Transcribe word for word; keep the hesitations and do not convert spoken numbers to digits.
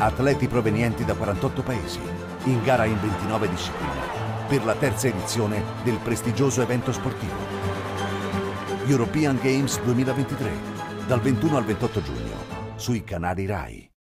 Atleti provenienti da quarantotto paesi, in gara in ventinove discipline, per la terza edizione del prestigioso evento sportivo. European Games duemilaventitré, dal ventuno al ventotto giugno, sui canali Rai.